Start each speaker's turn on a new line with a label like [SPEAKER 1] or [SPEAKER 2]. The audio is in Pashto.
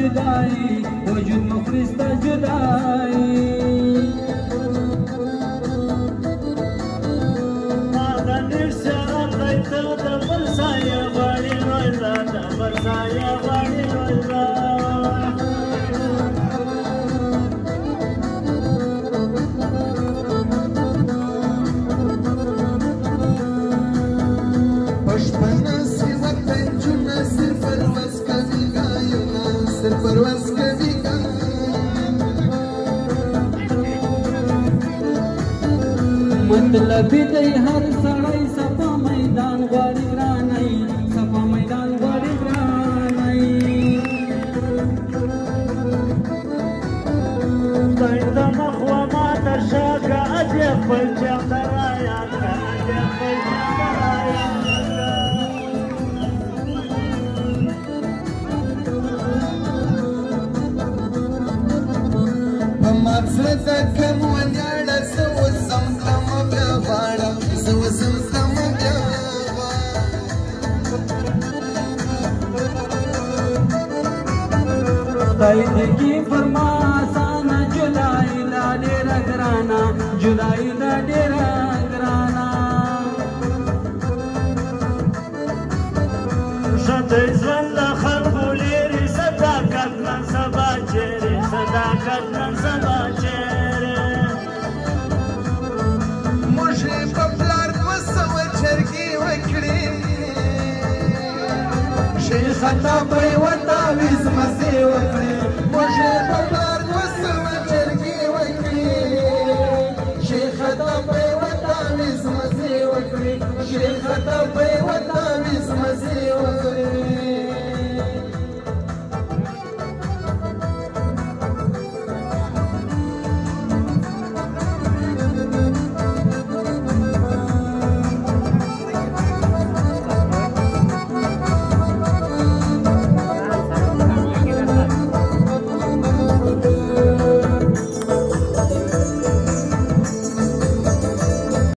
[SPEAKER 1] جدایی وجود مخلص تا جدایی مطلبی دی هر سړی صفا میدان غواړي ګرانۍ صفا میدان غواړي ګرانۍ خدای د مخوه ماته شاکه اجې خپل چاغ ته رایاد کړه اجې خپل چاغ ته رایاد کړه په مات زړه ته کم ولاړه زه وسم خدای دې کی فرما آسانه جدائی دا ډېره ګرانه جدائی دا ډېره ګرانه ښه ژوند له خلکو لرې صداقت نن سبا چیرې صداقت نن سبا چیرې موږ یې په پلار 200 چرګې وکړې شیخه تا به یې وتاویز مزې وکړې موږ یې په پلار 200 چرګې وکړې شیخه تا به یې وتاویز مزې وکړې شیخه تا به یې